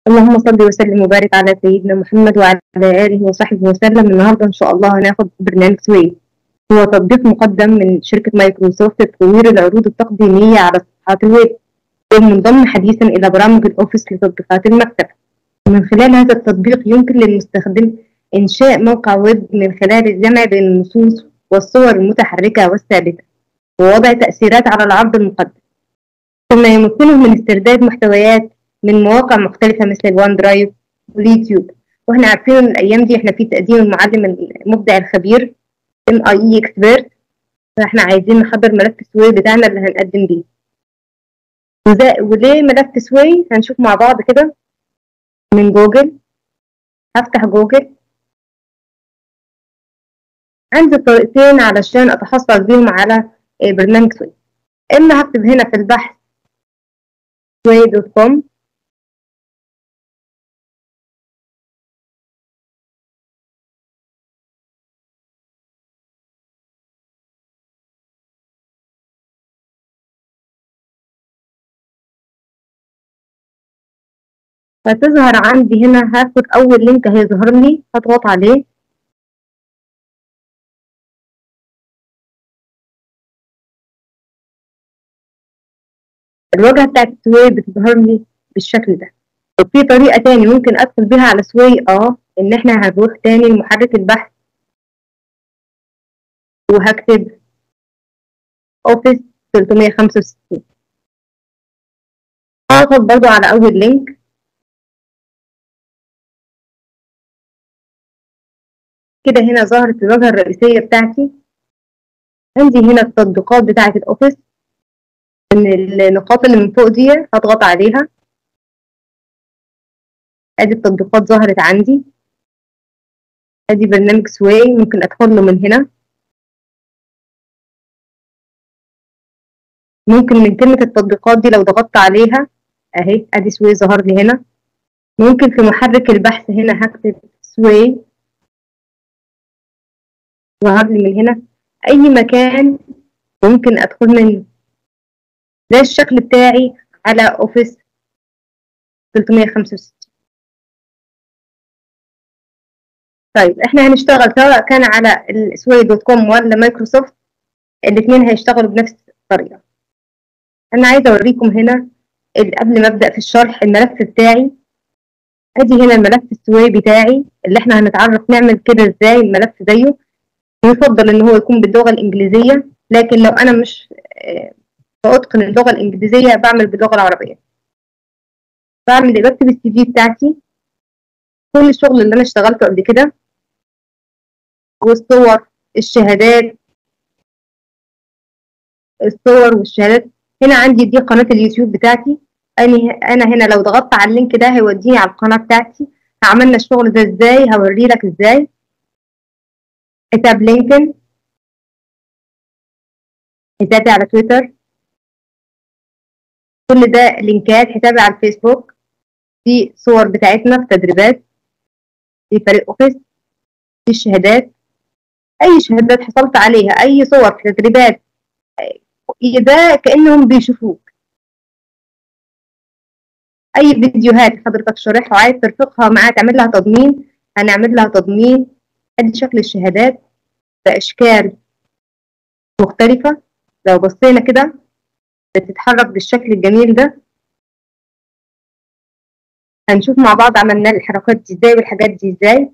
اللهم صل وسلم وبارك على سيدنا محمد وعلى آله وصحبه وسلم. النهارده إن شاء الله هناخد برنامج سوي. هو تطبيق مقدم من شركة مايكروسوفت لتطوير العروض التقديمية على صفحات الويب، ومنضم حديثا إلى برامج الأوفيس لتطبيقات المكتب. من خلال هذا التطبيق يمكن للمستخدم إنشاء موقع ويب من خلال الجمع بين النصوص والصور المتحركة والثابتة، ووضع تأثيرات على العرض المقدم. ثم يمكنه من استرداد محتويات من مواقع مختلفة مثل الوان درايف واليوتيوب. واحنا عارفين ان الايام دي احنا في تقديم المعلم المبدع الخبير MIE اكسبيرت، فاحنا عايزين نحضر ملف سوي بتاعنا اللي هنقدم بيه. وليه ملف سوي؟ هنشوف مع بعض كده من جوجل. هفتح جوجل. عندي طريقتين علشان اتحصل بيهم على برنامج سوي. اما هكتب هنا في البحث sway.com، فتظهر عندي هنا. هاخد اول لينك هيظهر لي، هضغط عليه. الواجهة بتاعت سوي بتظهر لي بالشكل ده. وفي طريقة تاني ممكن ادخل بيها على سوي، ان احنا هنروح تاني لمحرك البحث وهكتب اوفيس 365. هضغط برضو على اول لينك. كده هنا ظهرت الواجهة الرئيسية بتاعتي. عندي هنا التطبيقات بتاعت الاوفيس. من النقاط اللي من فوق دي هضغط عليها. ادي التطبيقات ظهرت عندي. ادي برنامج سوي ممكن ادخل له من هنا. ممكن من كلمة التطبيقات دي لو ضغطت عليها اهي، ادي سوي ظهر لي هنا. ممكن في محرك البحث هنا هكتب سوي، ظهر لي من هنا. اي مكان ممكن ادخل منه. ده الشكل بتاعي على اوفيس 365. طيب احنا هنشتغل سواء كان على السوي.com ولا مايكروسوفت، الاثنين هيشتغلوا بنفس الطريقة. انا عايزة اوريكم هنا قبل ما ابدأ في الشرح الملف بتاعي. ادي هنا الملف السوي بتاعي اللي احنا هنتعرف نعمل كده ازاي الملف زيه. ويفضل ان هو يكون باللغة الانجليزية، لكن لو انا مش بأتقن اللغة الانجليزية بعمل باللغة العربية. بكتب السي في بتاعتي، كل الشغل اللي انا اشتغلته قبل كده، والصور، الصور والشهادات. هنا عندي دي قناة اليوتيوب بتاعتي. انا هنا لو ضغطت على اللينك ده هيوديني على القناة بتاعتي. عملنا الشغل ده ازاي هوري لك ازاي. حساب لينكن، حسابي على تويتر، كل ده لينكات. حسابي على الفيسبوك، دي صور بتاعتنا في تدريبات في فريق اوفيس. دي الشهادات، اي شهادات حصلت عليها، اي صور في تدريبات، ده كأنهم بيشوفوك. اي فيديوهات حضرتك شارحها وعايز ترفقها معاه تعمل لها تضمين، هنعمل لها تضمين. ادي شكل الشهادات باشكال مختلفة. لو بصينا كده بتتحرك بالشكل الجميل ده. هنشوف مع بعض عملنا الحركات دي ازاي والحاجات دي ازاي.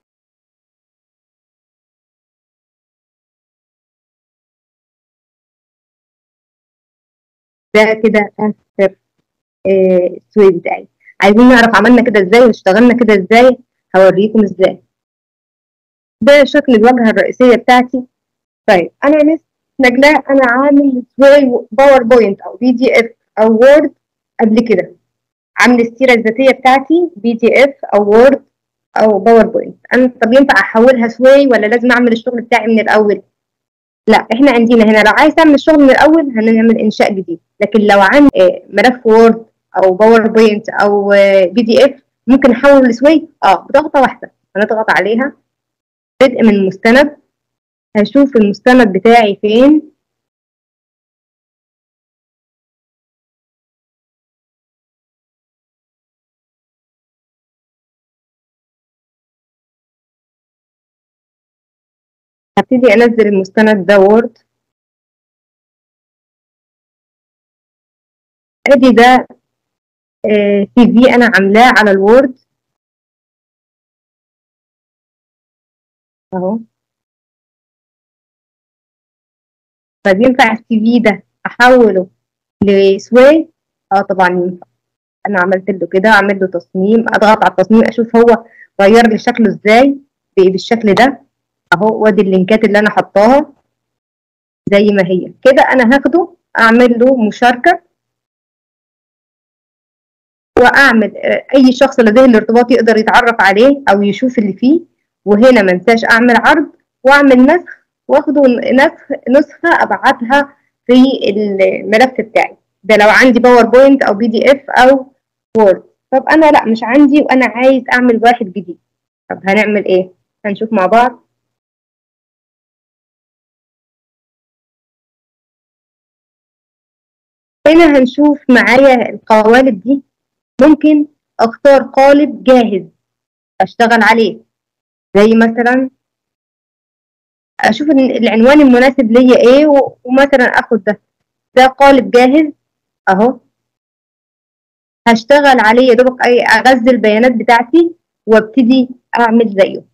ده كده اخر السوي بتاعي. عايزين نعرف عملنا كده ازاي واشتغلنا كده ازاي، هوريكم ازاي. ده شكل الواجهة الرئيسية بتاعتي. طيب انا نجلاء، انا عامل سوي باوربوينت او PDF او وورد قبل كده. عامل السيرة الذاتية بتاعتي PDF او وورد او باوربوينت. انا طب ينفع احولها سوي ولا لازم اعمل الشغل بتاعي من الاول؟ لا، احنا عندنا هنا لو عايز تعمل الشغل من الاول هنعمل انشاء جديد. لكن لو عندي ملف وورد او باوربوينت او PDF ممكن احول لسوي بضغطه واحده. هنضغط عليها، بدء من مستند. هشوف المستند بتاعي فين. هبتدي انزل المستند ده وورد. ادي ده سي في انا عاملاه على الوورد اهو. طب ينفع السي في ده احوله لسوي؟ اه طبعا ينفع. انا عملت له كده، اعمل له تصميم، اضغط على التصميم اشوف هو غير لي شكله ازاي بالشكل ده اهو. وادي اللينكات اللي انا حطاها زي ما هي كده. انا هاخده اعمل له مشاركه، واعمل اي شخص لديه الارتباط يقدر يتعرف عليه او يشوف اللي فيه. وهنا ما انساش اعمل عرض واعمل نسخ، واخده نسخه ابعتها في الملف بتاعي ده لو عندي باوربوينت او بي دي اف او وورد. طب انا لا مش عندي وانا عايز اعمل واحد جديد. طب هنعمل ايه؟ هنشوف مع بعض. هنا هنشوف معايا القوالب دي. ممكن اختار قالب جاهز اشتغل عليه، زي مثلا اشوف إن العنوان المناسب ليا ايه ومثلا اخد ده قالب جاهز اهو. هشتغل عليه يا دوبك اي اغذي البيانات بتاعتي وابتدي اعمل زيه.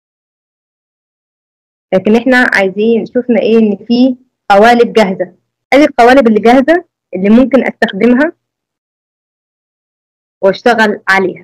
لكن احنا عايزين شفنا ايه ان في قوالب جاهزه. ادي القوالب اللي جاهزه اللي ممكن استخدمها واشتغل عليها.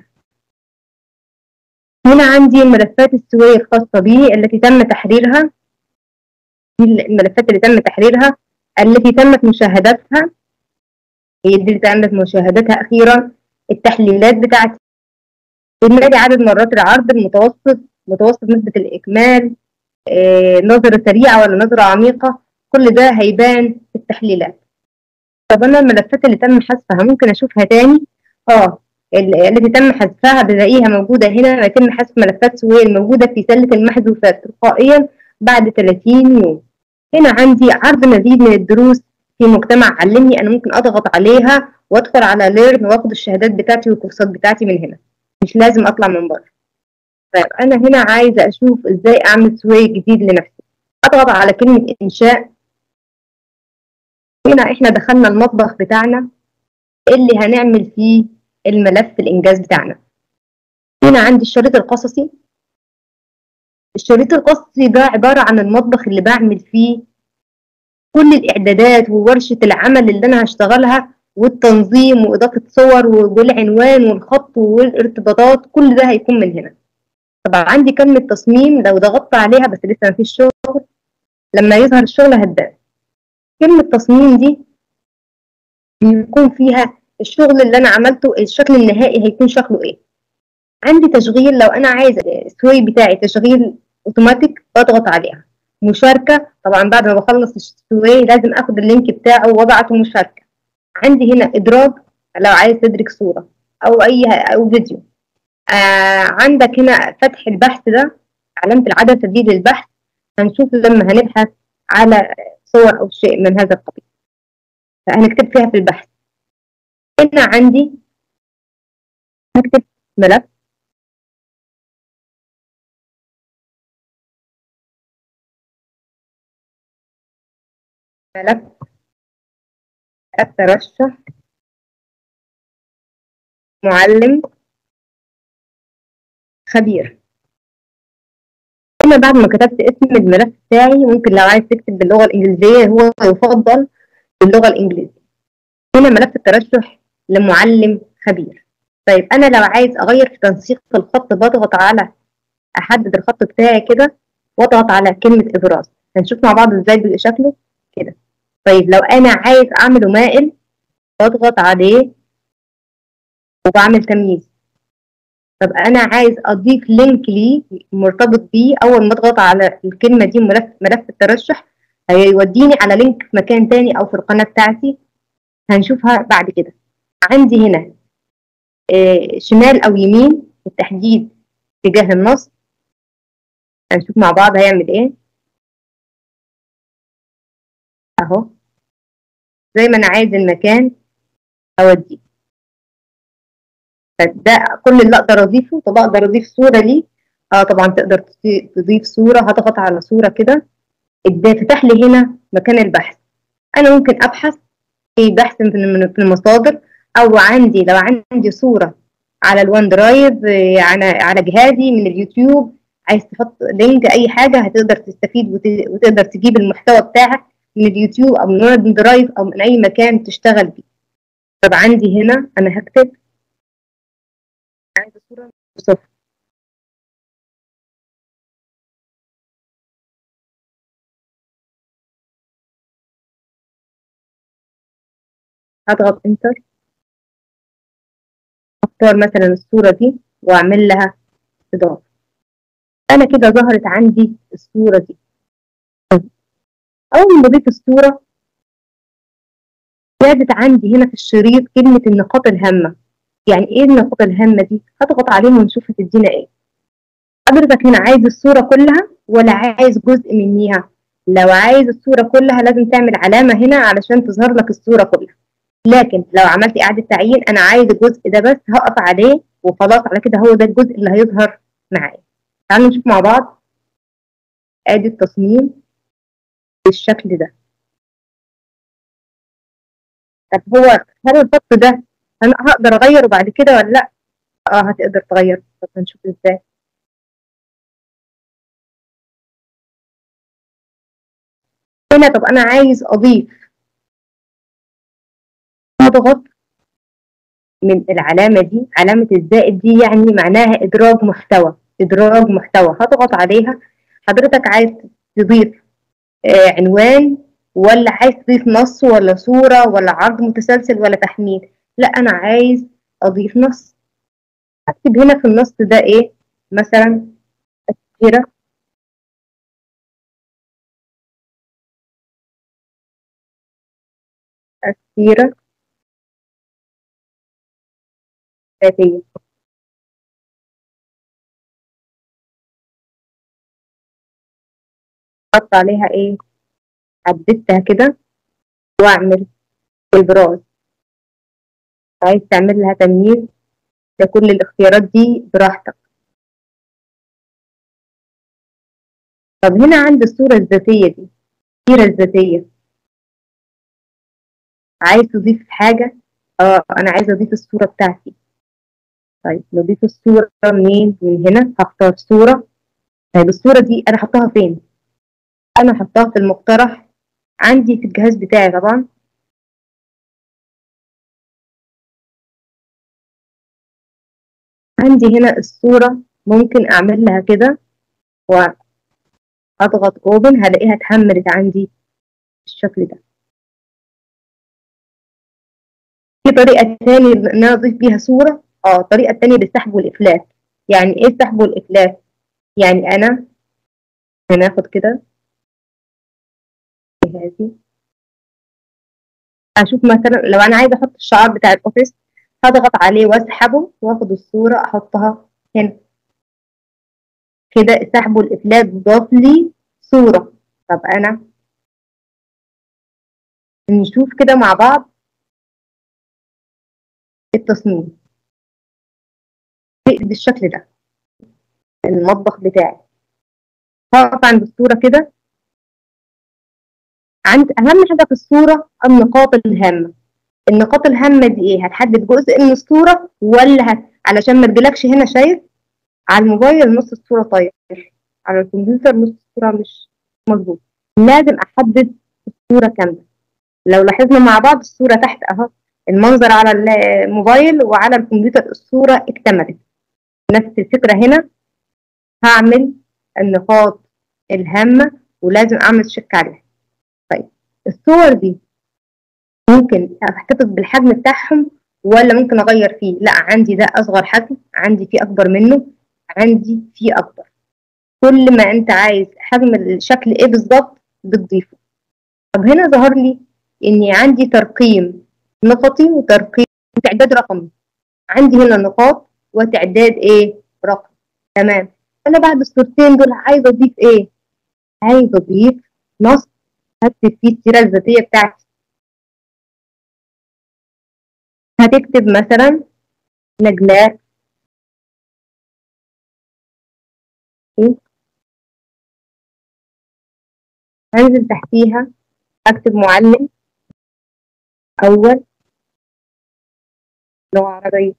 هنا عندي الملفات السوية الخاصة بي التي تم تحريرها. دي الملفات اللي تم تحريرها التي تمت مشاهدتها، هي دي اللي تمت مشاهدتها أخيرا. التحليلات بتاعتي، إجمالي عدد مرات العرض، المتوسط، متوسط نسبة الإكمال، نظرة سريعة ولا نظرة عميقة، كل ده هيبان في التحليلات. طب أنا الملفات اللي تم حذفها ممكن أشوفها تاني؟ التي تم حذفها بلاقيها موجودة هنا. يتم حذف ملفات سوية الموجودة في سلة المحذوفات تلقائيا بعد 30 يوم. هنا عندي عرض مزيد من الدروس في مجتمع علمني. أنا ممكن أضغط عليها وأدخل على ليرن وأخد الشهادات بتاعتي والكورسات بتاعتي من هنا، مش لازم أطلع من بره. طيب أنا هنا عايزة أشوف إزاي أعمل سوي جديد لنفسي. أضغط على كلمة إنشاء. هنا إحنا دخلنا المطبخ بتاعنا اللي هنعمل فيه الملف الإنجاز بتاعنا. هنا عندي الشريط القصصي. الشريط القصصي ده عبارة عن المطبخ اللي بعمل فيه كل الإعدادات وورشة العمل اللي أنا هشتغلها والتنظيم وإضافة صور والعنوان والخط والارتباطات، كل ده هيكون من هنا. طبعا عندي كلمة تصميم لو ضغطت عليها بس لسه مفيش شغل، لما يظهر الشغل هتبان. كلمة تصميم دي بيكون فيها الشغل اللي أنا عملته، الشكل النهائي هيكون شكله إيه. عندي تشغيل، لو أنا عايزة السوي بتاعي تشغيل أوتوماتيك بضغط عليها. مشاركة، طبعا بعد ما بخلص السوي لازم أخد اللينك بتاعه وأبعته مشاركة. عندي هنا إدراج لو عايز تدرك صورة أو فيديو. عندك هنا فتح البحث، ده علامة العدسة دي للبحث. هنشوف لما هنبحث على صور أو شيء من هذا القبيل فهنكتب فيها في البحث. هنا عندي هكتب ملف ملف الترشح معلم خبير. هنا بعد ما كتبت اسم الملف بتاعي ممكن لو عايز تكتب باللغة الإنجليزية هو يفضل باللغة الإنجليزية. هنا ملف الترشح لمعلم خبير. طيب أنا لو عايز أغير في تنسيق الخط بضغط على أحدد الخط بتاعي كده واضغط على كلمة إبراز. هنشوف مع بعض إزاي بيبقى شكله كده. طيب لو أنا عايز أعمله مائل بضغط عليه وبعمل تمييز. طب أنا عايز أضيف لينك ليه مرتبط بيه، أول ما أضغط على الكلمة دي ملف الترشح هيوديني على لينك في مكان تاني أو في القناة بتاعتي هنشوفها بعد كده. عندي هنا شمال أو يمين التحديد اتجاه النص. هنشوف مع بعض هيعمل إيه أهو. زي ما أنا عايز المكان أوديه. فده كل اللي أقدر أضيفه. طب أقدر أضيف صورة ليه طبعا تقدر تضيف صورة. هضغط على صورة كده، فتح لي هنا مكان البحث. أنا ممكن أبحث في بحث في المصادر، أو لو عندي صورة على الوان درايف، على جهازي من اليوتيوب، عايز تحط لينك أي حاجة، هتقدر تستفيد وتقدر تجيب المحتوى بتاعك من اليوتيوب أو من وان درايف أو من أي مكان تشتغل بيه. طب عندي هنا أنا هكتب عايزة صورة صفر. هضغط انتر، اختار مثلا الصورة دي واعمل لها اضافة. انا كده ظهرت عندي الصورة دي. اول ما اضيف الصورة زادت عندي هنا في الشريط كلمة النقاط الهامة. يعني ايه النقاط الهامة دي؟ هضغط عليهم ونشوف هتدينا ايه. حضرتك هنا عايز الصورة كلها ولا عايز جزء منيها؟ لو عايز الصورة كلها لازم تعمل علامة هنا علشان تظهر لك الصورة كلها. لكن لو عملت إعادة تعيين، أنا عايز الجزء ده بس، هقف عليه وخلاص، على كده هو ده الجزء اللي هيظهر معايا. تعالوا نشوف مع بعض. ادي التصميم بالشكل ده. طب هل الخط ده انا هقدر اغيره بعد كده ولا لا؟ هتقدر تغير. طب هنشوف ازاي. هنا طب انا عايز اضيف، اضغط من العلامه دي، علامه الزائد دي يعني معناها ادراج محتوى. ادراج محتوى هضغط عليها. حضرتك عايز تضيف عنوان، ولا عايز تضيف نص ولا صوره ولا عرض متسلسل ولا تحميل؟ لا انا عايز اضيف نص. اكتب هنا في النص ده ايه؟ مثلا سيرة السيرة الذاتية. حط عليها ايه؟ حددتها كده واعمل البراز. عايز تعمل لها تمييز، ده كل الاختيارات دي براحتك. طب هنا عند الصورة الذاتية دي، السيرة الذاتية، عايز تضيف حاجة؟ انا عايزة اضيف الصورة بتاعتي. طيب نضيف الصورة منين؟ من هنا هختار صورة. طيب الصورة دي انا حطها فين؟ انا حطها في المقترح عندي في الجهاز بتاعي طبعا. عندي هنا الصورة، ممكن اعمل لها كده واضغط اوبن، هلاقيها اتحملت عندي بالشكل ده. في طريقة تانية إن أنا أضيف بيها صورة. الطريقة التانية بالسحب والإفلات. يعني إيه السحب والإفلات؟ يعني أنا هناخد كده جهازي، أشوف مثلا لو أنا عايزة أحط الشعار بتاع الأوفيس، هضغط عليه وأسحبه وآخد الصورة أحطها هنا. كده السحب والإفلات ضاف لي صورة. طب أنا نشوف كده مع بعض التصميم بالشكل ده. المطبخ بتاعي، هقف عند الصورة كده. عند أهم حاجة في الصورة النقاط الهامة. النقاط الهامة دي ايه؟ هتحدد جزء من الصورة ولا علشان ما تجيلكش هنا. شايف على الموبايل نص الصورة طاير، على الكمبيوتر نص الصورة مش مظبوط. لازم احدد الصورة كاملة. لو لاحظنا مع بعض الصورة تحت اهو، المنظر على الموبايل وعلى الكمبيوتر الصورة اكتملت. نفس الفكرة هنا. هعمل النقاط الهامة ولازم اعمل تشيك عليها. طيب الصور دي ممكن احتفظ بالحجم بتاعهم ولا ممكن اغير فيه؟ لا، عندي ده اصغر حجم، عندي فيه اكبر منه، عندي فيه اكبر. كل ما انت عايز حجم الشكل ايه بالظبط بتضيفه. طب هنا ظهر لي اني عندي ترقيم نقطي وترقيم تعداد رقمي. عندي هنا نقاط وتعداد ايه؟ رقم. تمام. انا بعد الصورتين دول عايزه اضيف ايه؟ عايزه اضيف نص هكتب فيه السيره الذاتيه بتاعتي. هتكتب مثلا نجلاء هنزل تحتيها أكتب معلم أول لغة عربية.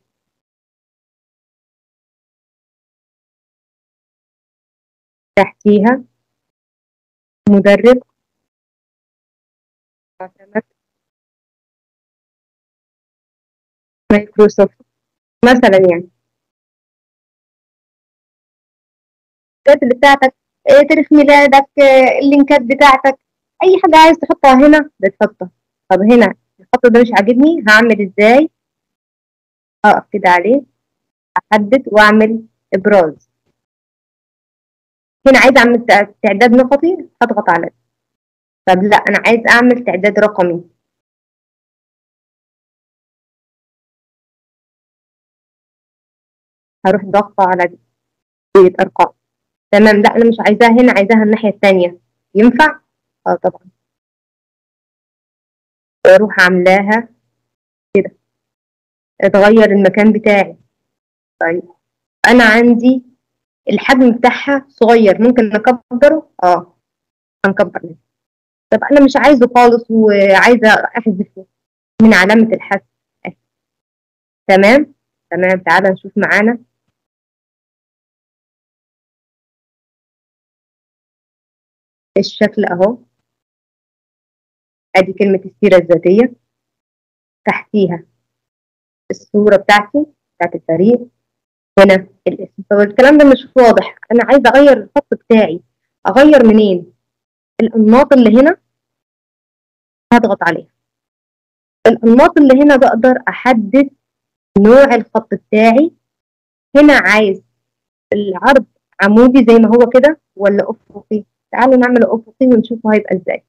تحتيها مدرب معتمد مايكروسوفت مثلا يعني. الحاجات اللي بتاعتك، تاريخ ميلادك، اللينكات بتاعتك، أي حاجة عايز تحطها هنا بتحطها. طب هنا الخط ده مش عاجبني، هعمل ازاي؟ أقف كده عليه، أحدد وأعمل إبراز. هنا عايز أعمل تعداد نقطي، هضغط على ده. طب لا، أنا عايز أعمل تعداد رقمي. هروح ضغطة على دي أرقام. تمام، لا أنا مش عايزاها هنا، عايزاها الناحية التانية. ينفع؟ اه طبعا. واروح عاملاها كده، اتغير المكان بتاعي. طيب انا عندي الحجم بتاعها صغير، ممكن نكبره؟ اه هنكبر منه. طب انا مش عايزه خالص وعايزه احذفه من علامه الحذف. أهي. تمام. تمام، تعالى نشوف معانا الشكل اهو. ادي كلمه السيره الذاتيه، تحتيها الصوره بتاعتي بتاعت الفريق، هنا الاسم. طب الكلام ده مش واضح، انا عايزه اغير الخط بتاعي. اغير منين؟ الانماط اللي هنا هضغط عليها. الانماط اللي هنا بقدر احدد نوع الخط بتاعي. هنا عايز العرض عمودي زي ما هو كده ولا افقي؟ تعالوا نعمل افقي ونشوفه هيبقى ازاي.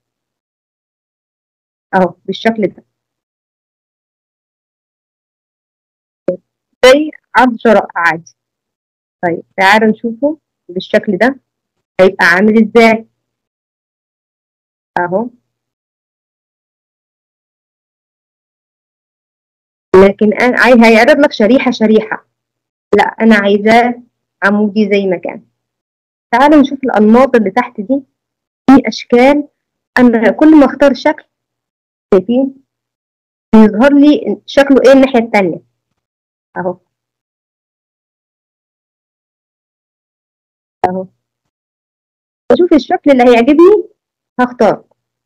اهو بالشكل ده، زي عرض شرائح عادي. طيب تعالوا نشوفه بالشكل ده هيبقى عامل ازاي. اهو. لكن انا هيعرض لك شريحه شريحه، لا انا عايزاه عمودي زي ما كان. تعالوا نشوف الانماط اللي تحت دي، في اشكال. انا كل ما اختار شكل، شايفين يظهر لي شكله ايه الناحيه التانيه. اهو. اهو اشوف الشكل اللي هيعجبني هختار.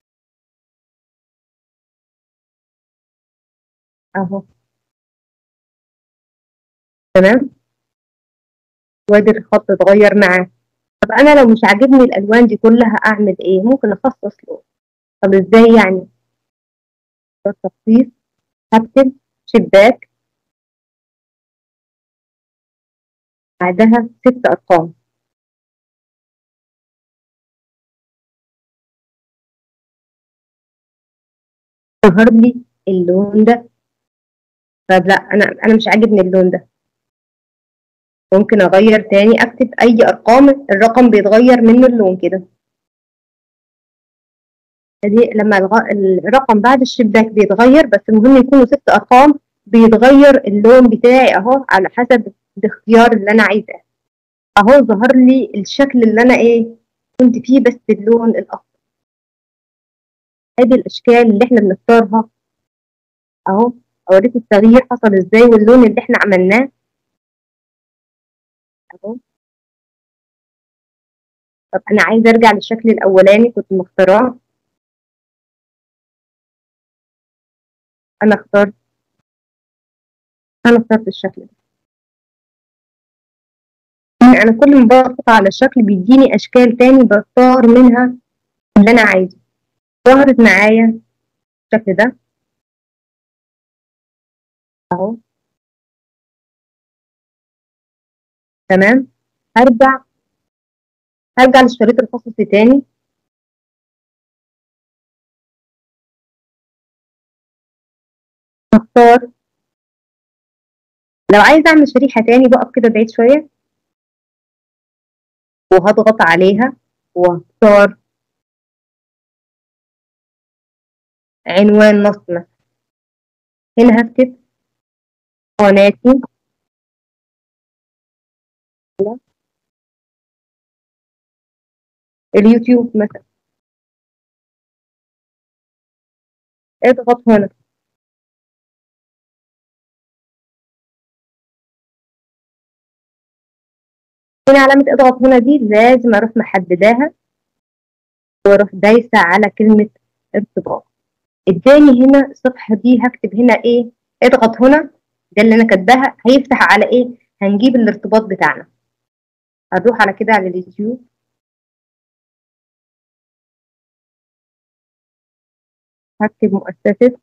اهو. تمام. وادي الخط اتغير معاه. طب انا لو مش عاجبني الالوان دي كلها اعمل ايه؟ ممكن اخصص له. طب ازاي يعني؟ التخصيص، هكتب شباك بعدها 6 ارقام. ظهر لي اللون ده. طب لا، انا مش عاجبني اللون ده. ممكن اغير تاني، اكتب اي ارقام، الرقم بيتغير منه اللون كده. دي لما الرقم بعد الشباك بيتغير، بس المهم يكونوا 6 ارقام. بيتغير اللون بتاعي اهو على حسب الاختيار اللي انا عايزاه. اهو ظهر لي الشكل اللي انا ايه كنت فيه، بس باللون الاخضر. ادي الاشكال اللي احنا بنختارها اهو. اوريك التغيير حصل ازاي واللون اللي احنا عملناه اهو. طب انا عايزه ارجع للشكل الاولاني كنت مختاراه. انا اخترت انا اخترت الشكل ده. يعني انا كل ما بضغط على الشكل بيديني اشكال تاني بختار منها اللي انا عايزه. ظهرت معايا الشكل ده اهو. تمام. هرجع هرجع للشريط الخصوصي تاني. اختار. لو عايزه اعمل شريحه تاني بقف كده بعيد شويه وهضغط عليها واختار عنوان نص مثلا. هنا هكتب قناتي على اليوتيوب مثلا. اضغط هنا. هنا علامة اضغط هنا دي لازم اروح محدداها واروح دايسة على كلمة ارتباط. اداني هنا الصفحة دي، هكتب هنا ايه؟ اضغط هنا، ده اللي انا كاتباها. هيفتح على ايه؟ هنجيب الارتباط بتاعنا. هنروح على كده على اليوتيوب، هكتب مؤسسة،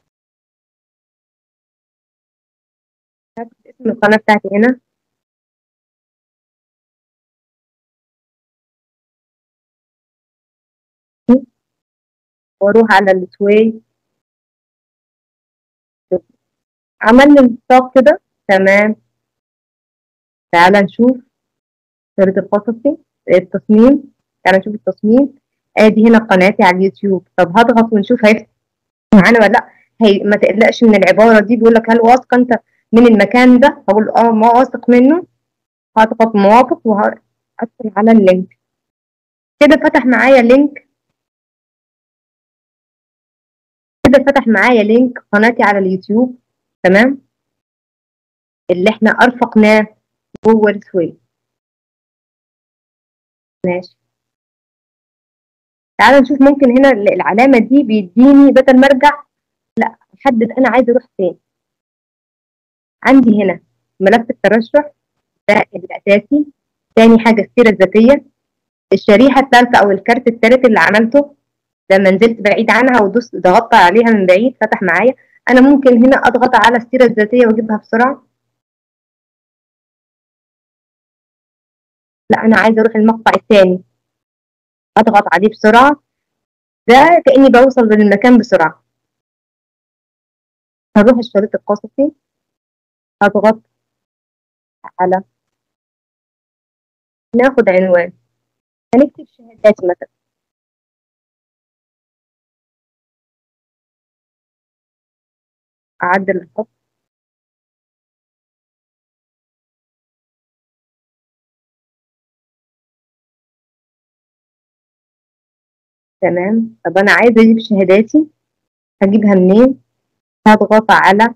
هكتب اسم القناة بتاعتي هنا، واروح على السوي. عمل لي النطاق كده، تمام. تعالى نشوف شريط القصصي، التصميم. تعالى نشوف التصميم. ادي هنا قناتي على اليوتيوب. طب هضغط ونشوف هيفتح معانا ولا لا. هي ما تقلقش من العبارة دي، بيقول لك هل واثق انت من المكان ده؟ هقول اه ما واثق منه. هضغط موافق وهدخل على اللينك. كده فتح معايا لينك، كده فتح معايا لينك قناتي على اليوتيوب، تمام، اللي احنا ارفقناه جوه السويد. ماشي. تعالى نشوف. ممكن هنا العلامة دي بيديني بدل ما ارجع، لا، احدد انا عايزه اروح فين. عندي هنا ملف الترشح، ده الاساسي. تاني حاجه السيره الذاتيه. الشريحه الثالثه او الكارت الثالث اللي عملته لما نزلت بعيد عنها ودوست ضغطت عليها من بعيد فتح معايا. انا ممكن هنا اضغط على السيره الذاتيه واجيبها بسرعه. لا، انا عايزه اروح المقطع الثاني، اضغط عليه بسرعه. ده كاني بوصل للمكان بسرعه. هروح الشريط القصصي، اضغط على، ناخد عنوان، هنكتب شهادات مثلا. اعدل الخط، تمام. طب انا عايزه اجيب شهاداتي، هجيبها منين؟ هضغط على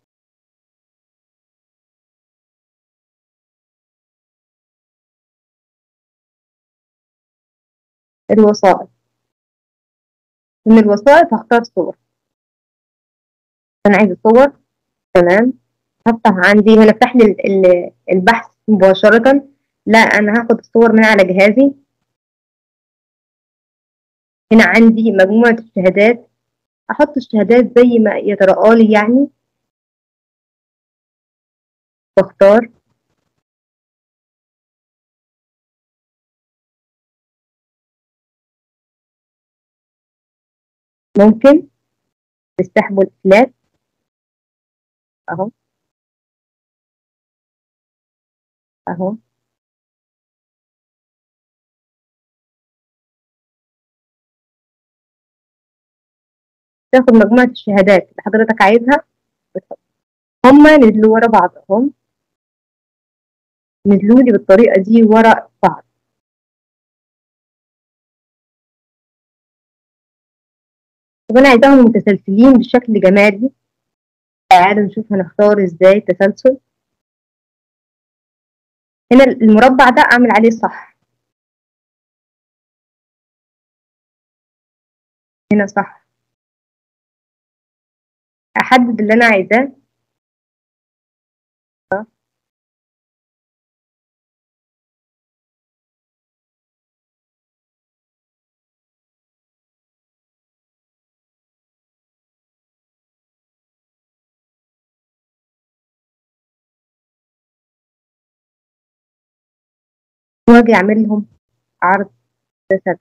الوسائط. من الوسائط هختار صور. انا عايزه صور، تمام. هفتح عندي هنا، افتح لي البحث مباشره. لا، انا هاخد الصور من على جهازي. هنا عندي مجموعه الشهادات، احط الشهادات زي ما يترقى لي يعني، واختار. ممكن تستحمل الفلات اهو، اهو. تاخد مجموعه الشهادات اللي حضرتك عايزها وتحط. هما نزلوا ورا بعض اهم، نزلوا لي بالطريقه دي ورا بعض. طب انا عايزاهم متسلسلين بشكل جمالي. تعالوا نشوف هنختار ازاي التسلسل. هنا المربع ده اعمل عليه صح، هنا صح. احدد اللي انا عايزاه. واجي اعمل لهم عرض تسلسل.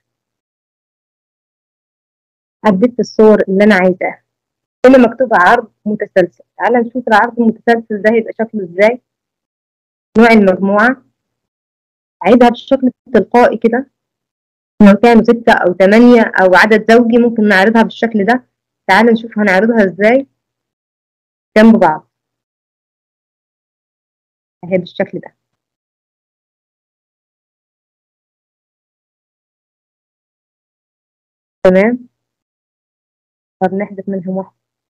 حددت الصور اللي انا عايزاها. هنا مكتوب عرض متسلسل. تعالى نشوف العرض المتسلسل ده هيبقى شكله ازاي. نوع المجموعة عايزها بالشكل التلقائي كده، لو كانوا 6 أو 8 أو عدد زوجي ممكن نعرضها بالشكل ده. تعالى نشوف هنعرضها ازاي جنب بعض، اهي بالشكل ده. تمام. طب نحذف منهم واحدة.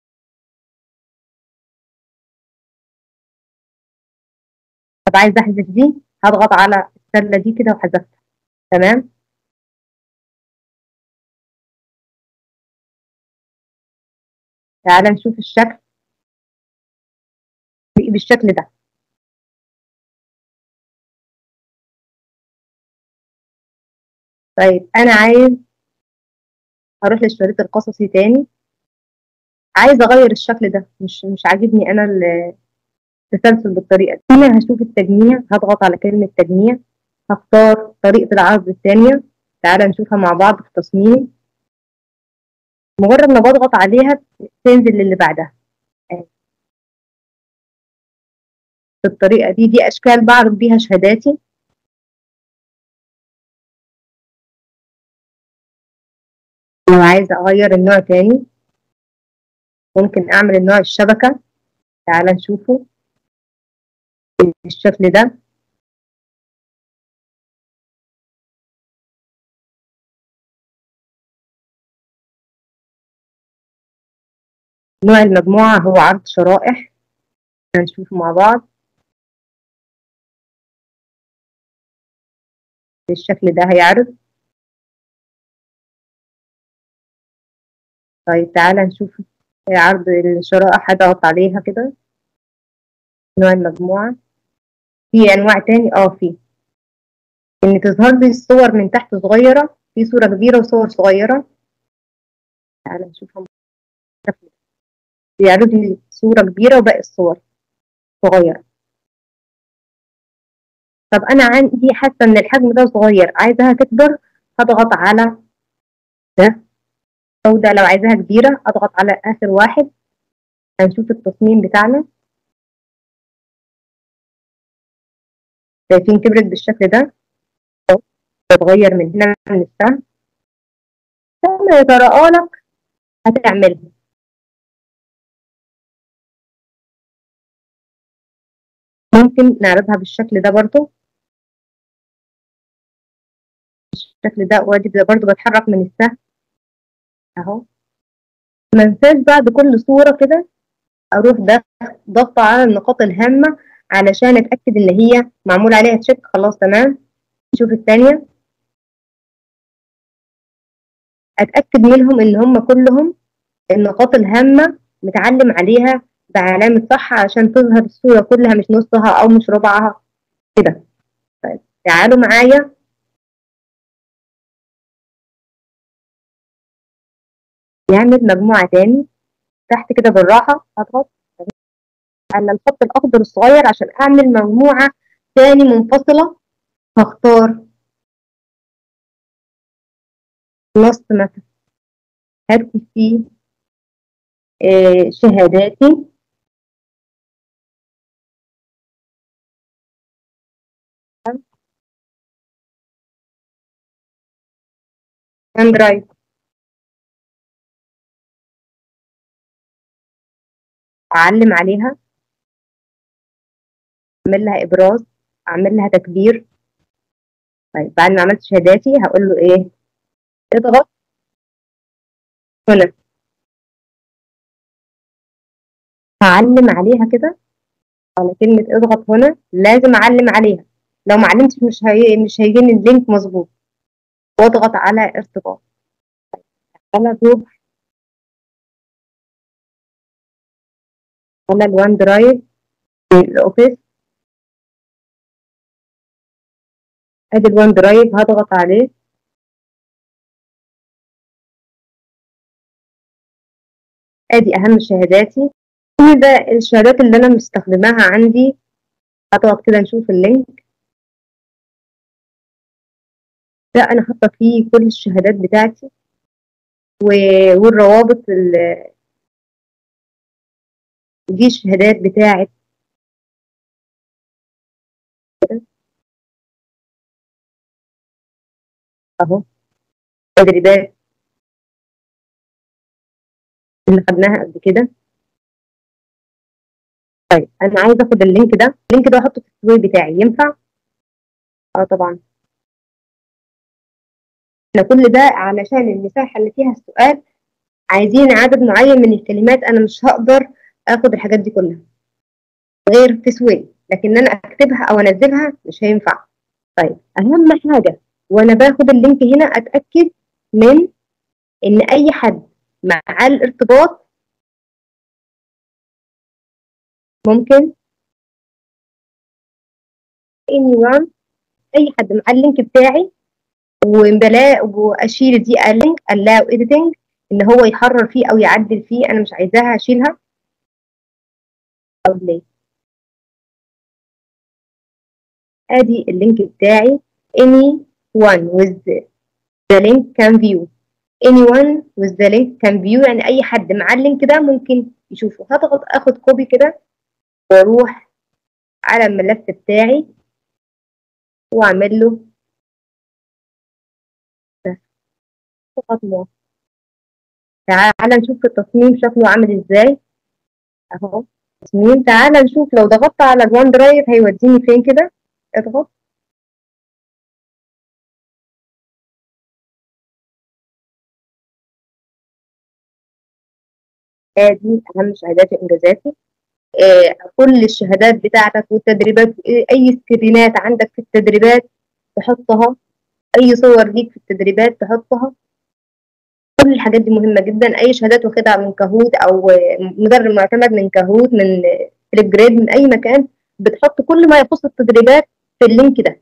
طب عايزة أحذف دي، هضغط على السلة دي كده وحذفتها. تمام. تعالى نشوف الشكل بالشكل ده. طيب أنا عايز أروح للشريط القصصي تاني، عايز أغير الشكل ده، مش عاجبني أنا التسلسل بالطريقة دي. هنا هشوف التجميع، هضغط على كلمة تجميع، هختار طريقة العرض الثانية. تعالى نشوفها مع بعض في تصميم. مجرد ما بضغط عليها تنزل للي بعدها بالطريقة دي. دي أشكال بعرض بيها شهاداتي. لو عايزة أغير النوع تاني ممكن أعمل النوع الشبكة. تعالى نشوفه بالشكل ده. نوع المجموعة هو عرض شرائح، هنشوفه مع بعض بالشكل ده هيعرض. طيب تعالى نشوف عرض الشرائح، هضغط عليها كده. نوع المجموعة في أنواع تاني، في إن تظهر لي الصور من تحت صغيرة، في صورة كبيرة وصور صغيرة. تعالى نشوفها بالشكل ده. بيعرض لي صورة كبيرة وباقي الصور صغيرة. طب أنا عندي حاسة إن الحجم ده صغير، عايزاها تكبر، هضغط على ده. أو ده لو عايزاها كبيرة أضغط على آخر واحد. هنشوف التصميم بتاعنا. شايفين كبرت بالشكل ده. تتغير من هنا من السهم لما يتراءى لك هتعملها. ممكن نعرضها بالشكل ده برضو، بالشكل ده، وادي برضو بتحرك من السهم اهو. ما انساش بعد كل صورة كده اروح ضغط على النقاط الهامة علشان اتأكد ان هي معمول عليها تشيك. خلاص تمام. نشوف الثانية، اتأكد منهم ان هم كلهم النقاط الهامة متعلم عليها بعلامة صح عشان تظهر الصورة كلها مش نصها او مش ربعها كده. طيب تعالوا معايا نعمل مجموعة تاني. تحت كده بالراحة هضغط على الخط الأخضر الصغير عشان أعمل مجموعة تاني منفصلة. هختار نص مثلا، هكتب فيه شهاداتي. هاند رايت، أعلم عليها، أعمل لها إبراز، أعمل لها تكبير. طيب بعد ما عملت شهاداتي هقول له إيه؟ اضغط هنا، هعلم عليها كده. على كلمة اضغط هنا لازم أعلم عليها، لو ما علمتش مش هيجيني اللينك مظبوط. واضغط على ارتباط، على جروب، على الوان درايف، الأوفيس. ادي الوان درايف هضغط عليه. ادي اهم شهاداتي. ده الشهادات اللي انا مستخدماها عندي. هضغط كده نشوف اللينك ده، انا حاطه فيه كل الشهادات بتاعتي والروابط دي الشهادات بتاعت اهو تدريبات اللي خدناها قبل كده. طيب انا عايزه اخد اللينك ده احطه في السوي بتاعي، ينفع؟ طبعا. احنا كل ده علشان المساحه اللي فيها السؤال عايزين عدد معين من الكلمات، انا مش هقدر اخد الحاجات دي كلها غير في سوي، لكن انا اكتبها او انزلها مش هينفع. طيب اهم حاجه وانا باخد اللينك هنا اتاكد من ان اي حد مع الارتباط ممكن anyone، اي حد مع اللينك بتاعي واشيل دي اللينك allow editing، ان هو يحرر فيه او يعدل فيه، انا مش عايزاها اشيلها او ليه. ادي اللينك بتاعي anyone with the link can view، anyone with the link can view يعني اي حد مع اللينك ده ممكن يشوفه. هضغط اخد كوبي كده واروح على الملف بتاعي واعمل له فقط موافق. تعال نشوف التصميم شكله عامل ازاي اهو. تصميم، تعال نشوف لو ضغطت على الوان درايف هيوديني فين كده. اضغط. ادي اهم شهاداتي وانجازاتي. كل الشهادات بتاعتك والتدريبات، اي سكرينات عندك في التدريبات تحطها، اي صور ليك في التدريبات تحطها. كل الحاجات دي مهمه جدا. اي شهادات واخدها من كاهوت او مدرب معتمد من كاهوت من فليب جريد من اي مكان، بتحط كل ما يخص التدريبات في اللينك ده.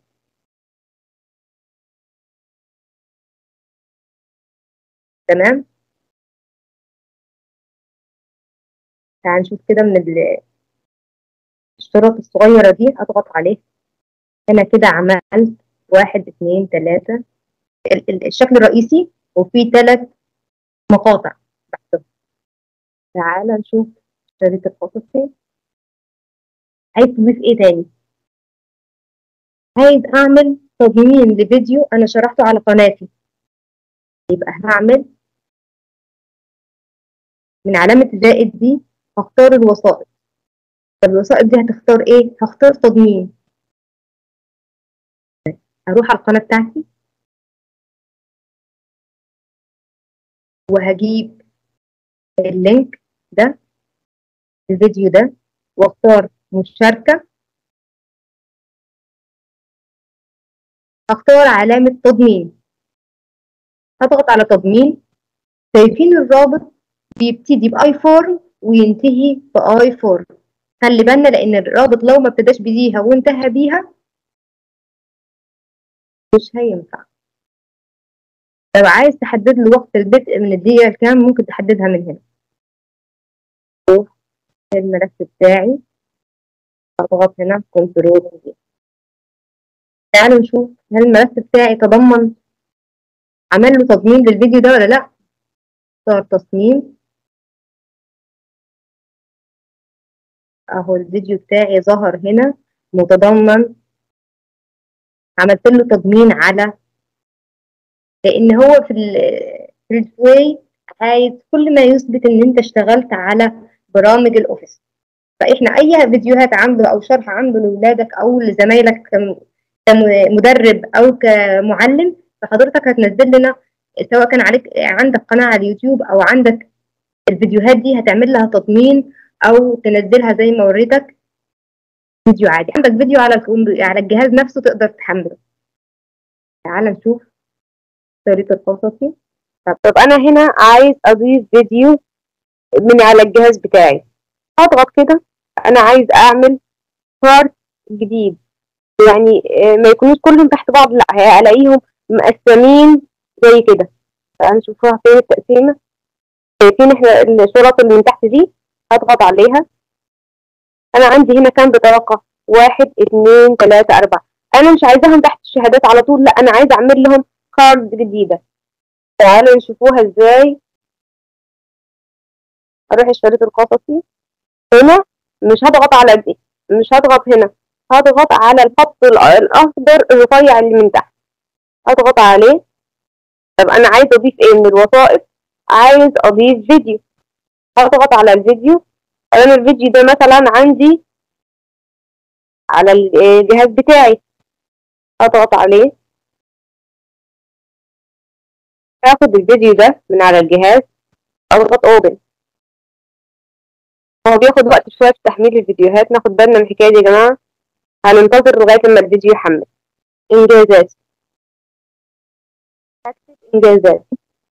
تمام. تعال نشوف كده من الاشتراط الصغيره دي، اضغط عليه. انا كده عملت 1 2 3 الشكل الرئيسي وفيه 3 مقاطع تحته. تعال نشوف شريط القصصي. عايز تضيف ايه تاني؟ عايز اعمل تضمين لفيديو انا شرحته على قناتي، يبقى هعمل من علامة زائد دي، هختار الوسائط. فالوسائط دي هتختار ايه؟ هختار تضمين. هروح على القناة بتاعتي وهجيب اللينك ده، الفيديو ده، واختار مشاركة. هختار علامة تضمين، هضغط على تضمين. شايفين الرابط بيبتدي بآي فورم وينتهي بآي فورم. خلي بالنا لأن الرابط لو ما ابتداش بيها وانتهى بيها مش هينفع. لو عايز تحدد له وقت البدء من الدقيقة كام ممكن تحددها من هنا. شوف الملف بتاعي، اضغط هنا كنترول دي. تعالوا نشوف هل الملف بتاعي تضمن، عمل له تضمين للفيديو ده ولا لا. صار تصميم اهو، الفيديو بتاعي ظهر هنا متضمن. عملت له تضمين على، لان هو في الفوي عايز كل ما يثبت ان انت اشتغلت على برامج الاوفيس. فاحنا اي فيديوهات عنده او شرح عنده لاولادك او لزمايلك كمدرب او كمعلم، فحضرتك هتنزل لنا، سواء كان عليك عندك قناه على اليوتيوب او عندك الفيديوهات دي هتعمل لها تضمين او تنزلها زي ما وريتك فيديو عادي. عندك فيديو على الجهاز نفسه تقدر تحمله. تعال نشوف طريقه القصصي. طب انا هنا عايز اضيف فيديو من على الجهاز بتاعي. هضغط كده، انا عايز اعمل بارت جديد، يعني ما يكونوش كلهم تحت بعض، لا هلاقيهم مقسمين زي كده. تعالوا نشوفوها فين التقسيمه. شايفين احنا الشرط اللي من تحت دي، هضغط عليها. انا عندي هنا كام بطاقه؟ 1 2 3 4. انا مش عايزاهم تحت الشهادات على طول، لا انا عايزه اعمل لهم كارد جديده. تعالوا نشوفوها ازاي. اروح الشريط القصصي هنا، مش هضغط على دي، مش هضغط هنا، هضغط على الخط الاخضر الرفيع اللي من تحت، هضغط عليه. طب انا عايز اضيف ايه من الوسائط؟ عايز اضيف فيديو. هضغط على الفيديو. انا الفيديو ده مثلا عندي على الجهاز بتاعي، هضغط عليه. هاخد الفيديو ده من على الجهاز اضغط اوبن. هو بياخد وقت شويه في تحميل الفيديوهات، ناخد بالنا من الحكايه دي يا جماعه. هننتظر لغايه لما الفيديو يحمل. انجازات، هكتب انجازات.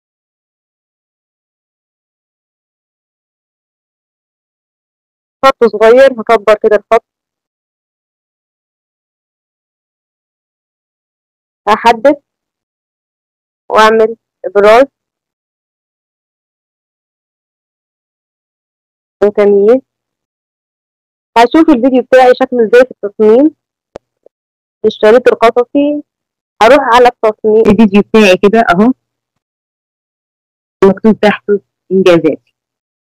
خط صغير، هكبر كده الخط. هحدد واعمل ابراز وتمييز. هشوف الفيديو بتاعي شكله ازاي في التصميم. في الشريط القصصي هروح على التصميم الفيديو بتاعي كده اهو، مكتوب تحته انجازاتي.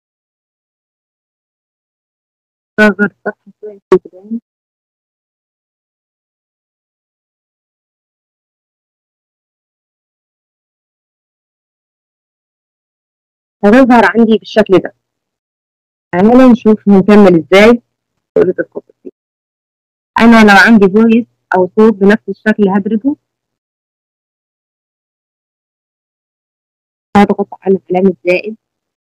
صغر الصفحة شوية كده. هتظهر عندي بالشكل ده. تعالى نشوف هنكمل ازاي شريط القصصي. انا لو عندي فويس او صوت بنفس الشكل هدرسه. هضغط على علامة زائد،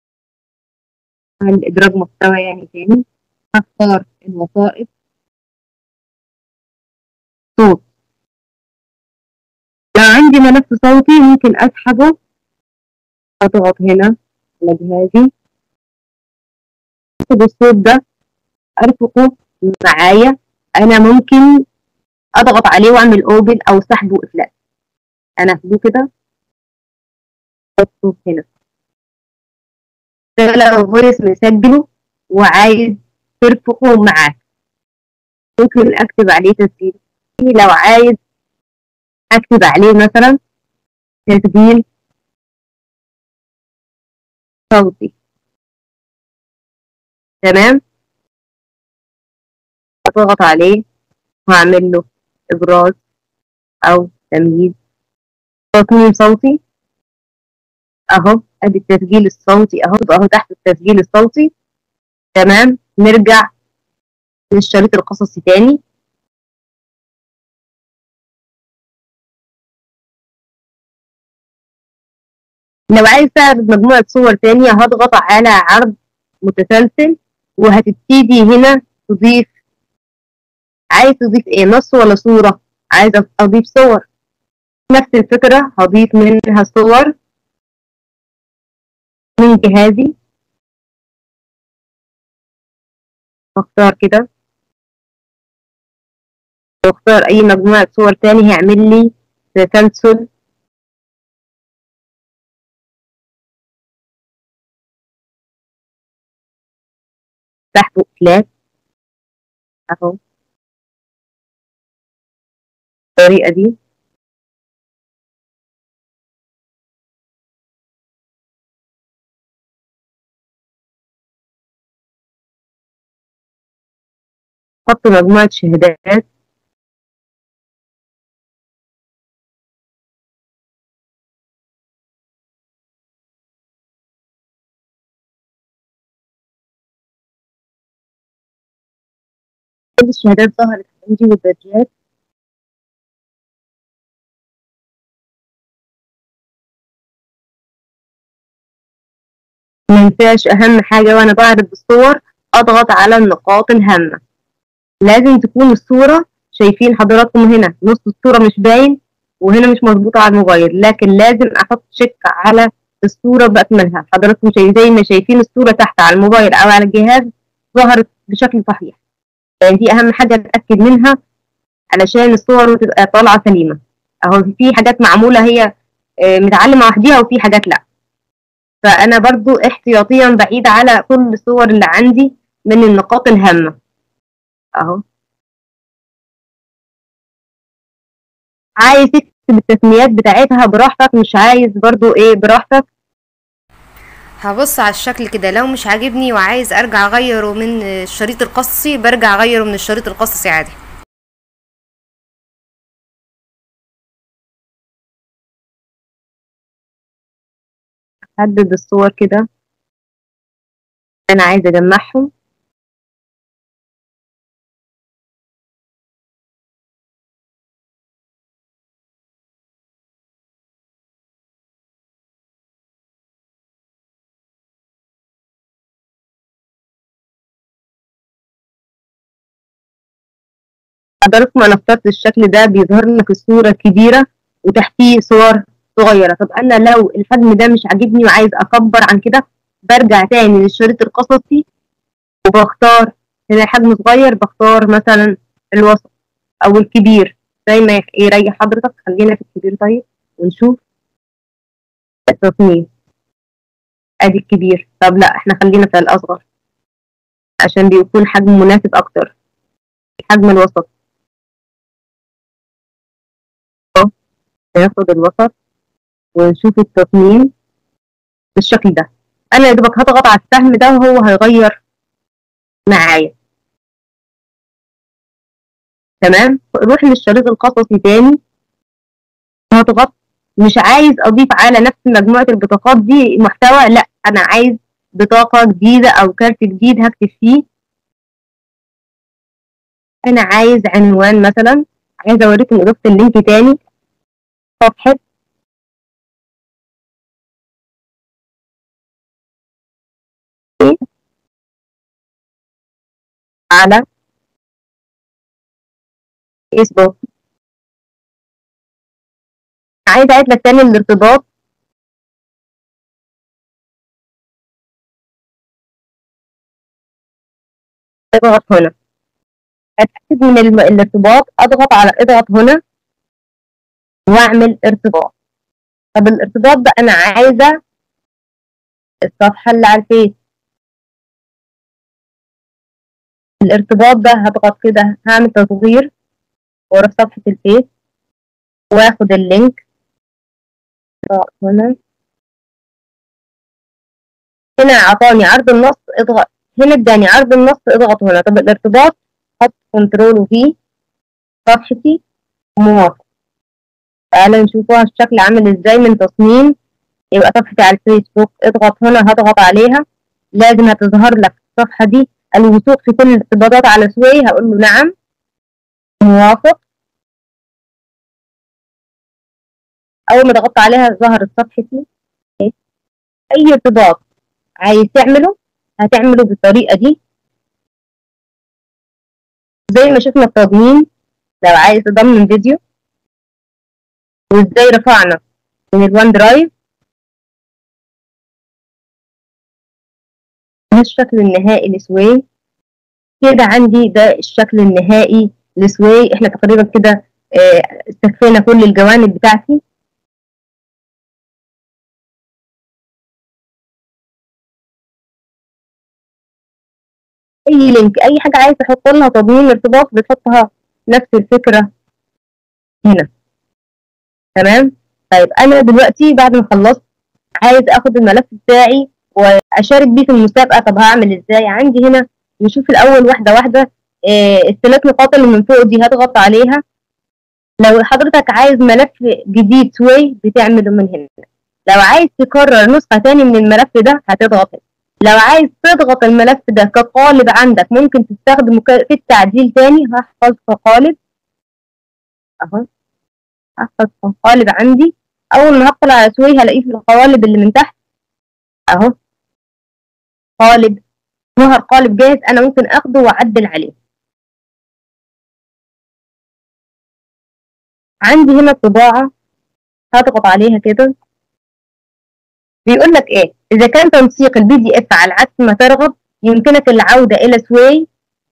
على إدراج محتوى يعني تاني. هختار الوسائط، صوت. لو عندي ملف صوتي ممكن أسحبه. أضغط هنا على جهازي، أسحب الصوت ده أرفقه معايا. أنا ممكن أضغط عليه وأعمل أوبن أو سحب وإفلات. أنا أسحبه كده، الصوت هنا. ده لو فويس مسجله وعايز ترفقه معاك، ممكن أكتب عليه تسجيل. لو عايز أكتب عليه مثلا تسجيل صوتي. تمام، أضغط عليه وأعمل له إبراز أو تمييز. تصميم صوتي أهو، أدي التسجيل الصوتي أهو، يبقى أهو تحت التسجيل الصوتي. تمام، نرجع للشريط القصصي تاني. لو عايز تعرض مجموعة صور تانية هضغط على عرض متسلسل، وهتبتدي هنا تضيف. عايز تضيف ايه، نص ولا صورة؟ عايز أضيف صور، نفس الفكرة هضيف منها صور من جهازي. واختار كده، واختار أي مجموعة صور تاني هيعمل لي تسلسل. تحت فلات اهو بالطريقة دي. حط مجموعة شهادات. كل الشهادات ظهرت عندي والبادجات. ما ينفعش أهم حاجة وأنا بعرض الصور أضغط على النقاط الهامة. لازم تكون الصورة، شايفين حضراتكم هنا نص الصورة مش باين وهنا مش مظبوطة على الموبايل، لكن لازم أحط تشيك على الصورة بأكملها. حضراتكم زي ما شايفين الصورة تحت على الموبايل أو على الجهاز ظهرت بشكل صحيح. يعني دي أهم حاجة أتأكد منها علشان الصور تبقى طالعة سليمة. أهو في حاجات معمولة هي متعلمة وحديها وفي حاجات لأ. فأنا برضو احتياطيا بعيد على كل الصور اللي عندي من النقاط الهامة أهو. عايز تكتب التسميات بتاعتها براحتك، مش عايز برضو ايه براحتك. هبص على الشكل كده، لو مش عاجبني وعايز ارجع اغيره من الشريط القصصي برجع اغيره من الشريط القصصي عادي. حدد الصور كده انا عايزه اجمعهم. حضراتكم انا اخترت الشكل ده بيظهر لك الصورة كبيرة وتحتيه صور صغيرة. طب انا لو الحجم ده مش عاجبني وعايز اكبر عن كده، برجع تاني للشريط القصصي وبختار هنا حجم صغير، بختار مثلا الوسط او الكبير زي ما يريح حضرتك. خلينا في الكبير طيب ونشوف التصميم. ادي الكبير. طب لا احنا خلينا في الاصغر عشان بيكون حجم مناسب اكتر. الحجم الوسط ناخد الوسط ونشوف التصميم بالشكل ده. انا يا دوبك هضغط على السهم ده وهو هيغير معايا. تمام. روح للشريط القصصي تاني، هضغط. مش عايز اضيف على نفس مجموعة البطاقات دي محتوى، لا انا عايز بطاقة جديدة او كارت جديد هكتب فيه. انا عايز عنوان مثلا، عايز اوريكم اضافة اللينك تاني. صفحة على فيسبوك. عايز اعيد لك تاني الارتباط. اضغط هنا. اتاكد من الارتباط، اضغط هنا واعمل ارتباط. طب الارتباط ده انا عايزه الصفحه اللي على الفيس. الارتباط ده هضغط كده، هعمل تصغير واروح صفحه الفيس واخد اللينك هنا. هنا اعطاني عرض النص، اضغط هنا. اداني عرض النص، اضغط هنا. طب الارتباط، حط كنترول وفي صفحتي موافق. تعالى نشوفها الشكل عامل ازاي من تصميم. يبقى صفحتي على الفيسبوك، اضغط هنا، هضغط عليها. لازم هتظهر لك الصفحة دي الوثوق في كل الارتباطات على سوي. هقول له نعم موافق. اول ما ضغطت عليها ظهرت صفحتي. اي ارتباط عايز تعمله هتعمله بالطريقة دي زي ما شفنا التضمين. لو عايز تضمن فيديو، وازاي رفعنا من الوان درايف. ده الشكل النهائي لسوي. كده عندي ده الشكل النهائي لسوي. احنا تقريبا كده استكفينا كل الجوانب بتاعتي. اي لينك، اي حاجه عايز تحط لها تضمين ارتباط بتحطها نفس الفكره هنا. تمام. طيب انا دلوقتي بعد ما خلصت عايز اخد الملف بتاعي واشارك بيه في المسابقه. طب هعمل ازاي؟ عندي هنا نشوف الاول واحده واحده. الثلاث نقاط اللي من فوق دي هضغط عليها. لو حضرتك عايز ملف جديد سوي بتعمله من هنا. لو عايز تكرر نسخه تاني من الملف ده هتضغط هنا. لو عايز تضغط الملف ده كقالب عندك ممكن تستخدمه في التعديل تاني. هحفظ كقالب اهو. هحفظ كقالب عندي. اول ما هدخل على سوي هلاقيه في القوالب اللي من تحت اهو. قالب ظهر قالب جاهز، انا ممكن اخده واعدل عليه. عندي هنا الطباعة، هضغط عليها كده. بيقول لك ايه؟ اذا كان تنسيق البي دي اف على عكس ما ترغب يمكنك العودة الى سوي.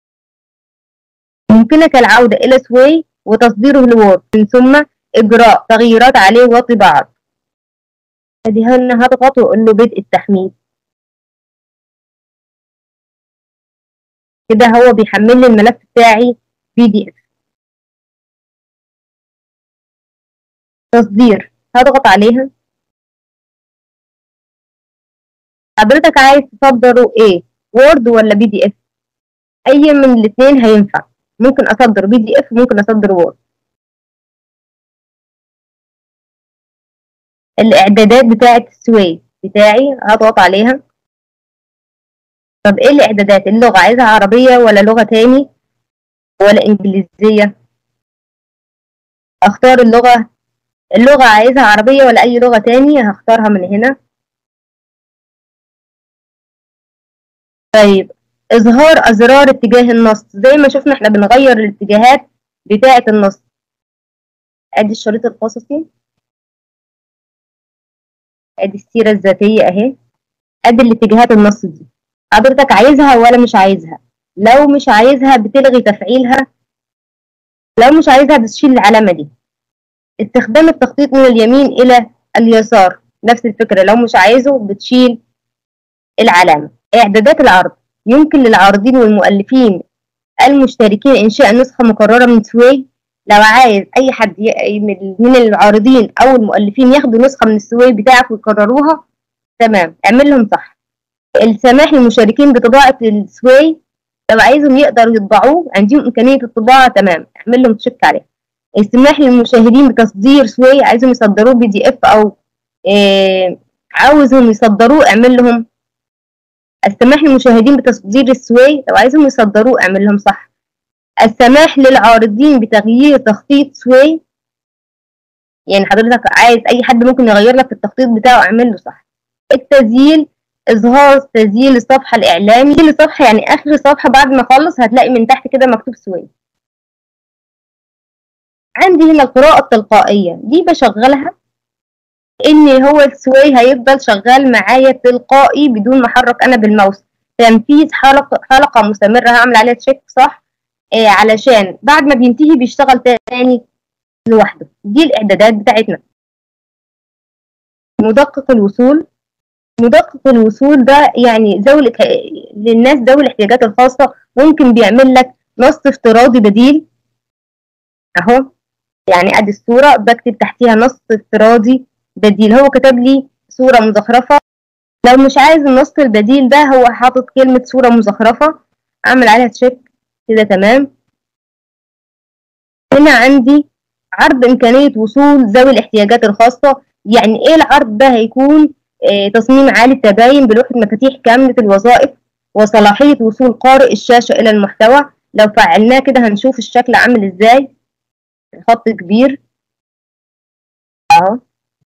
وتصديره لوورد من ثم اجراء تغييرات عليه وطباعته. ادي هنا هضغط واقول له بدء التحميل. كده هو بيحمل لي الملف بتاعي بي دي اف. تصدير، هضغط عليها. حضرتك عايز تصدره ايه؟ وورد ولا بي دي اف؟ اي من الاثنين هينفع. ممكن اصدر بي دي اف، ممكن اصدر وورد. الاعدادات بتاعه السوي بتاعي هضغط عليها. طب ايه الاعدادات؟ اللغه عايزها عربيه ولا لغه تاني ولا انجليزيه؟ اختار اللغه عايزها عربيه ولا اي لغه تاني؟ هختارها من هنا. طيب اظهار ازرار اتجاه النص. زي ما شفنا احنا بنغير الاتجاهات بتاعة النص. ادي الشريط القصصي، ادي السيرة الذاتية اهي، ادي الاتجاهات النص دي. حضرتك عايزها ولا مش عايزها؟ لو مش عايزها بتلغي تفعيلها، لو مش عايزها بتشيل العلامة دي. استخدام التخطيط من اليمين إلى اليسار نفس الفكرة، لو مش عايزه بتشيل العلامة. إعدادات العرض. يمكن للعارضين والمؤلفين المشتركين إنشاء نسخة مكررة من سوي. لو عايز أي حد من العارضين أو المؤلفين ياخدوا نسخة من السوي بتاعك ويكرروها، تمام، اعمل لهم صح. السماح للمشاركين بطباعة السوي، لو عايزهم يقدروا يطبعوه، عندهم إمكانية الطباعة، تمام، اعمل لهم تشيك عليها. السماح للمشاهدين بتصدير سوي، عايزهم يصدروه PDF أو عاوزهم يصدروه، اعمل لهم. السماح للمشاهدين بتصدير السوي، لو عايزهم يصدروه اعمل لهم صح. السماح للعارضين بتغيير تخطيط سوي، يعني حضرتك عايز أي حد ممكن يغير لك التخطيط بتاعه، اعمل له صح. التسجيل. إظهار تسجيل الصفحة الإعلامي. تسجيل الصفحة يعني آخر الصفحة بعد ما أخلص هتلاقي من تحت كده مكتوب سوي. عندي هنا القراءة التلقائية، دي بشغلها إن هو السوي هيفضل شغال معايا تلقائي بدون ما أحرك أنا بالماوس. تنفيذ حلقة مستمرة، هعمل عليها تشيك صح، علشان بعد ما بينتهي بيشتغل تاني لوحده. دي الإعدادات بتاعتنا. مدقق الوصول. مدقق الوصول ده يعني للناس ذوي الاحتياجات الخاصة، ممكن بيعمل لك نص افتراضي بديل اهو. يعني ادي الصورة بكتب تحتيها نص افتراضي بديل، هو كتب لي صورة مزخرفة. لو مش عايز النص البديل ده، هو حاطط كلمة صورة مزخرفة، اعمل عليها تشيك كده تمام. هنا عندي عرض إمكانية وصول ذوي الاحتياجات الخاصة. يعني إيه العرض ده؟ هيكون تصميم عالي التباين بلوحة مفاتيح كاملة الوظائف وصلاحية وصول قارئ الشاشة إلى المحتوى. لو فعلناه كده هنشوف الشكل عامل إزاي، خط كبير أهو.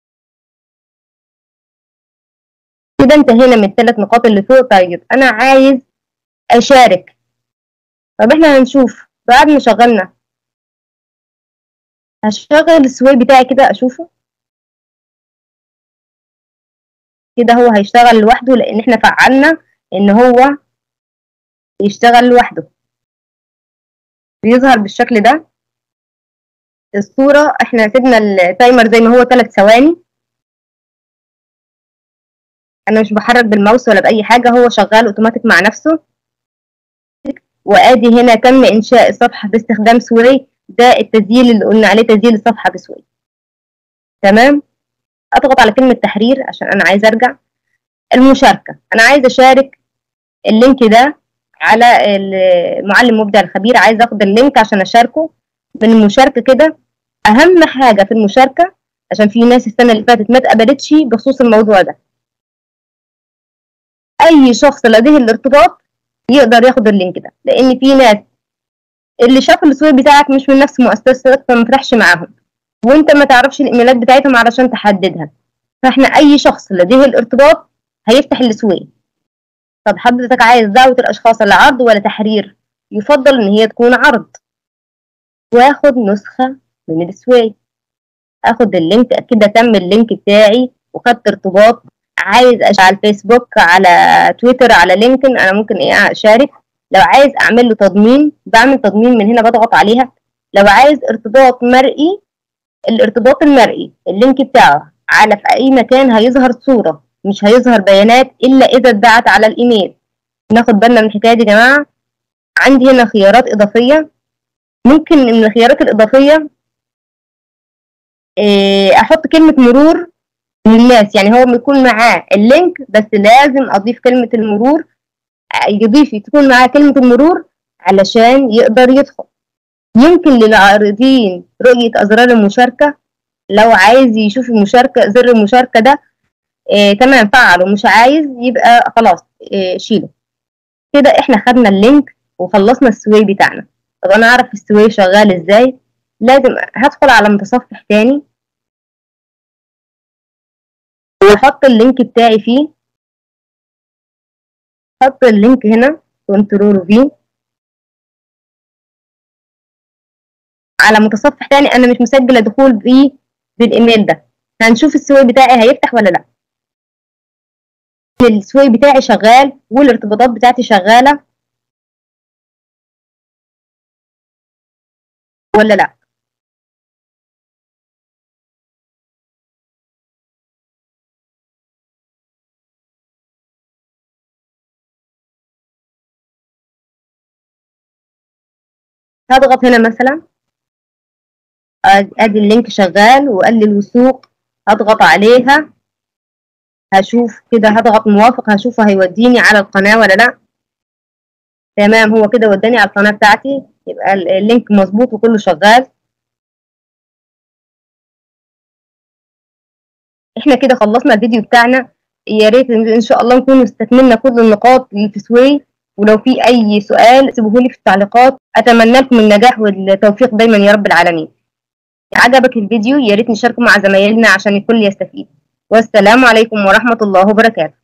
كده انتهينا من الثلاث نقاط اللي فوق. طيب أنا عايز أشارك. طب إحنا هنشوف بعد ما شغلنا، هشغل السوي بتاعي كده أشوفه كده. هو هيشتغل لوحده لأن إحنا فعلنا إن هو يشتغل لوحده، بيظهر بالشكل ده. الصورة احنا سيبنا التايمر زي ما هو 3 ثواني، انا مش بحرك بالماوس ولا بأي حاجة، هو شغال اوتوماتيك مع نفسه. وادي هنا تم انشاء الصفحة باستخدام سوي، ده التسجيل اللي قلنا عليه تسجيل الصفحة بسوي. تمام. اضغط على كلمة تحرير عشان انا عايز ارجع. المشاركة، انا عايز اشارك اللينك ده على المعلم مبدع الخبير، عايز اخد اللينك عشان اشاركه. من المشاركة كده، اهم حاجة في المشاركة، عشان في ناس السنة اللي فاتت ما اتقبلتش بخصوص الموضوع ده، اي شخص لديه الارتباط يقدر ياخد اللينك ده، لان في ناس اللي شافوا السويب بتاعك مش من نفس مؤسستك فما فتحش معاهم، وانت ما تعرفش الايميلات بتاعتهم علشان تحددها. فاحنا اي شخص لديه الارتباط هيفتح السويب. طب حضرتك عايز دعوة الاشخاص لعرض ولا تحرير؟ يفضل ان هي تكون عرض. واخد نسخة من السويب، اخد اللينك كده، تم اللينك بتاعي وخدت ارتباط. عايز على الفيسبوك، على تويتر، على لينكدين، انا ممكن اشارك. لو عايز اعمل له تضمين، بعمل تضمين من هنا، بضغط عليها. لو عايز ارتباط مرئي، الارتباط المرئي اللينك بتاعه على في اي مكان هيظهر صورة، مش هيظهر بيانات الا اذا اتبعت على الايميل. ناخد بالنا من الحكاية دي يا جماعة. عندي هنا خيارات اضافية، ممكن من الخيارات الاضافية احط كلمة مرور للناس، يعني هو بيكون معاه اللينك بس لازم اضيف كلمة المرور، تكون معاه كلمة المرور علشان يقدر يدخل. يمكن للعارضين رؤية أزرار المشاركة، لو عايز يشوف المشاركة، زر المشاركة ده تمام فعله، مش عايز يبقى خلاص شيله. كده احنا خدنا اللينك وخلصنا السوي بتاعنا. طب انا اعرف السوي شغال ازاي؟ لازم هدخل على متصفح تاني واحط اللينك بتاعي فيه. حط اللينك هنا، كنترول في، على متصفح تاني انا مش مسجله دخول بالايميل ده. هنشوف السوي بتاعي هيفتح ولا لا. السوي بتاعي شغال والارتباطات بتاعتي شغاله ولا لا. هضغط هنا مثلا، ادي اللينك شغال وقال لي الوثوق، هضغط عليها هشوف كده، هضغط موافق هشوفه هيوديني على القناة ولا لا. تمام، هو كده وداني على القناة بتاعتي، يبقى اللينك مظبوط وكله شغال. احنا كده خلصنا الفيديو بتاعنا. يا ريت ان شاء الله نكون استكملنا كل النقاط للتسويق، ولو في اي سؤال سيبوه لي في التعليقات. اتمنى لكم النجاح والتوفيق دايما يا رب العالمين. عجبك الفيديو يا ريت نشاركه مع زمايلنا عشان الكل يستفيد. والسلام عليكم ورحمة الله وبركاته.